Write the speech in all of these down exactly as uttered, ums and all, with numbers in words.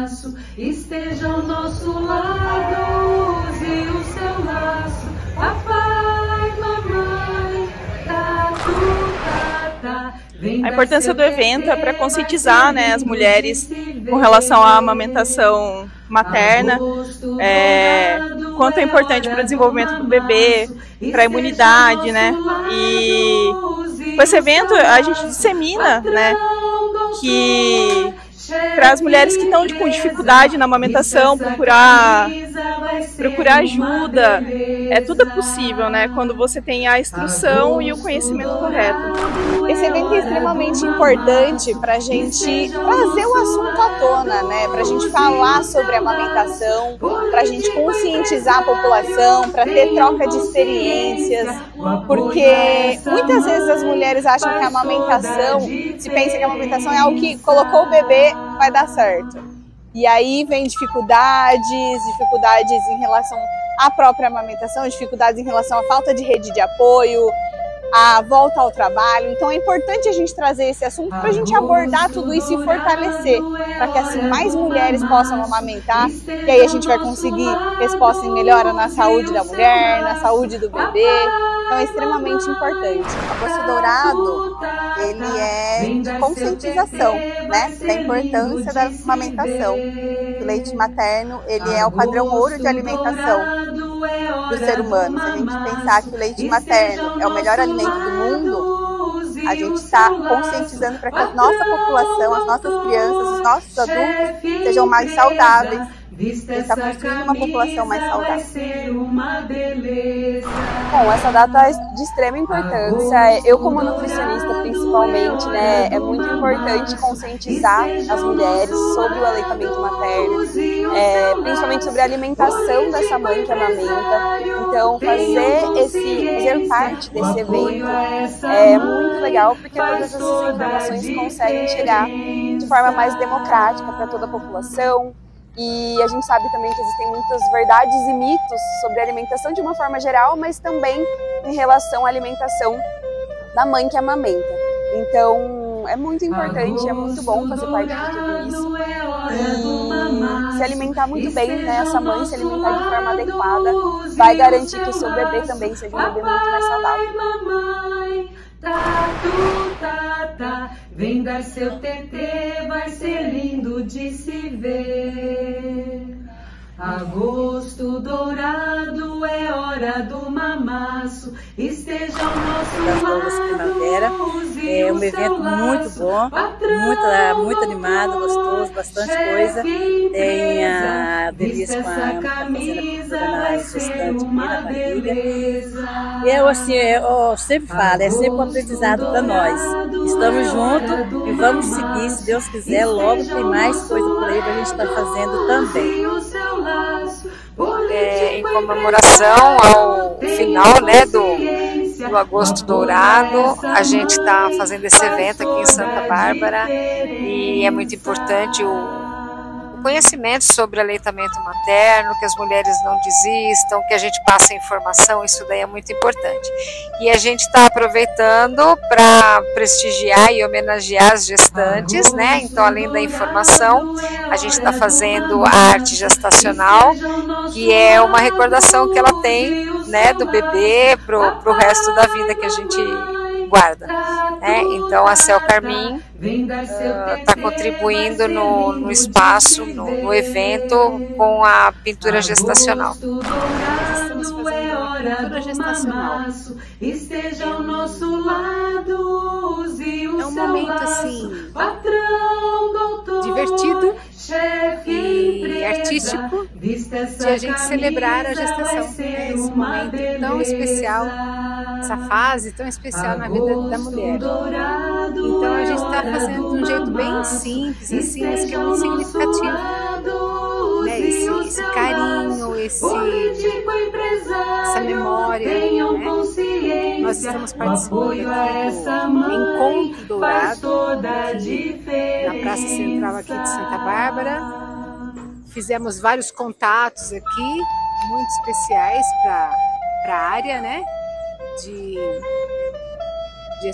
mamaço esteja ao nosso lado, use o seu laço, papai, mamãe, tatu, tata. A importância do evento é para conscientizar, né, as mulheres com relação à amamentação materna, é, quanto é importante para o desenvolvimento do bebê, para a imunidade, né? E com esse evento a gente dissemina, né, que para as mulheres que estão com dificuldade na amamentação, procurar, procurar ajuda, é tudo é possível, né? Quando você tem a instrução e o conhecimento correto. Esse evento é extremamente importante para a gente trazer o assunto à tona, né? Para a gente falar sobre a amamentação, para a gente conscientizar a população, para ter troca de experiências, porque muitas vezes as mulheres acham que a amamentação, se pensa que a amamentação é algo que colocou o bebê, vai dar certo. E aí vem dificuldades, dificuldades em relação à própria amamentação, dificuldades em relação à falta de rede de apoio, a volta ao trabalho. Então é importante a gente trazer esse assunto para a gente abordar tudo isso e fortalecer, para que assim mais mulheres possam amamentar, e aí a gente vai conseguir resposta em melhora na saúde da mulher, na saúde do bebê. Então é extremamente importante. O Agosto Dourado, ele é de conscientização, né, da importância da amamentação. O leite materno, ele é o padrão ouro de alimentação do ser humano. Se a gente pensar que o leite materno é o melhor alimento do mundo, a gente está conscientizando para que a nossa população, as nossas crianças, os nossos adultos sejam mais saudáveis. E está construindo uma população mais saudável. Bom, essa data é de extrema importância. Eu, como nutricionista, principalmente, né, é muito importante conscientizar as mulheres sobre o aleitamento materno, é, principalmente sobre a alimentação dessa mãe que amamenta. Então, fazer esse, fazer parte desse evento é muito legal, porque todas essas informações conseguem chegar de forma mais democrática para toda a população. E a gente sabe também que existem muitas verdades e mitos sobre a alimentação de uma forma geral, mas também em relação à alimentação da mãe que amamenta. Então é muito importante, é muito bom fazer parte de tudo isso. E se alimentar muito bem, né? Essa mãe se alimentar de forma adequada vai garantir que o seu bebê também seja um bebê muito mais saudável. Tatu, tata, vem dar seu tetê, vai ser lindo de se ver. Agosto dourado é hora do mamaço, esteja ao nosso lado. Primavera é um evento muito bom, muito, muito animado, gostoso, bastante coisa. Tem a delícia com a fazenda na gestante e na família. Eu, assim, eu sempre falo, é sempre um aprendizado para nós. Estamos juntos e vamos seguir, se Deus quiser, logo tem mais coisa por aí para a gente estar fazendo também. É, em comemoração ao final, né, do, do Agosto Dourado, a gente está fazendo esse evento aqui em Santa Bárbara e é muito importante o conhecimento sobre aleitamento materno, que as mulheres não desistam, que a gente passe informação, isso daí é muito importante. E a gente está aproveitando para prestigiar e homenagear as gestantes, né? Então, além da informação, a gente está fazendo a arte gestacional, que é uma recordação que ela tem, né, do bebê pro, pro resto da vida que a gente guarda, né? Então a Cel Carmin está uh, contribuindo no, no espaço, no, no evento, com a pintura gestacional. Estamos fazendo uma pintura gestacional. É um momento assim divertido e artístico de a gente celebrar a gestação, né? Esse momento tão especial, essa fase tão especial na vida da mulher. Então a gente está fazendo de um jeito bem simples, assim, mas que é muito significativo, né? Esse, esse carinho, esse, essa memória, né? Nós estamos participando aqui do Encontro Dourado, aqui na Praça Central aqui de Santa Bárbara. Fizemos vários contatos aqui, muito especiais para a área, né, de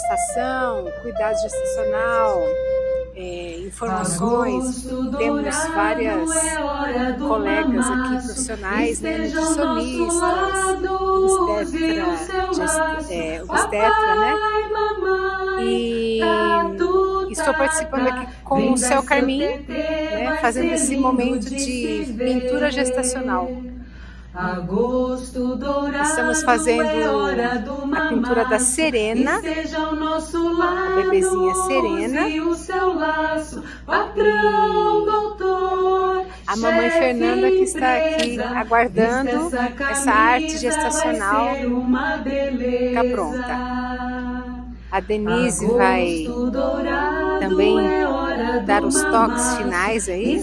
gestação, cuidado gestacional, é, informações. Temos várias colegas aqui profissionais, né, nutricionistas, obstetra, é, obstetra, né? E estou participando aqui com o Céu Carmim, né, fazendo esse momento de pintura gestacional. Estamos fazendo a pintura da Serena, a bebezinha Serena, e a mamãe Fernanda, que está aqui aguardando essa arte gestacional ficar pronta. A Denise vai também dar os toques finais aí.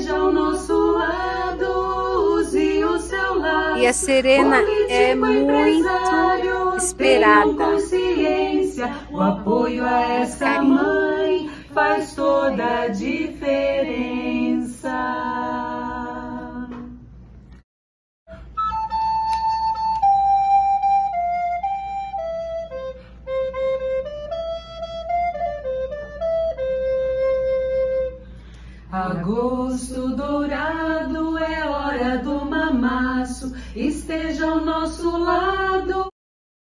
E a Serena é muito esperada. O apoio a essa mãe faz toda a diferença. Agosto dourado é hora do mamaço, esteja ao nosso lado